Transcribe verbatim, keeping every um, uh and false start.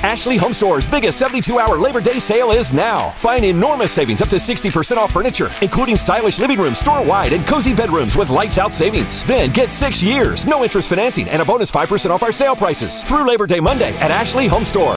Ashley Home Store's biggest seventy-two hour Labor Day sale is now. Find enormous savings up to sixty percent off furniture, including stylish living rooms store-wide and cozy bedrooms with lights-out savings. Then get six years, no interest financing, and a bonus five percent off our sale prices through Labor Day Monday at Ashley Home Store.